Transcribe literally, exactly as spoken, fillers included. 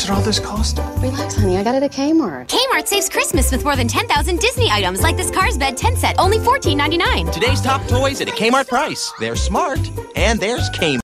much did all this cost? Relax, honey. I got it at K-Mart. K-Mart saves Christmas with more than ten thousand Disney items like this Cars Bed ten set, only fourteen ninety-nine. Today's top toys at a K-Mart price. They're smart, and there's K-Mart.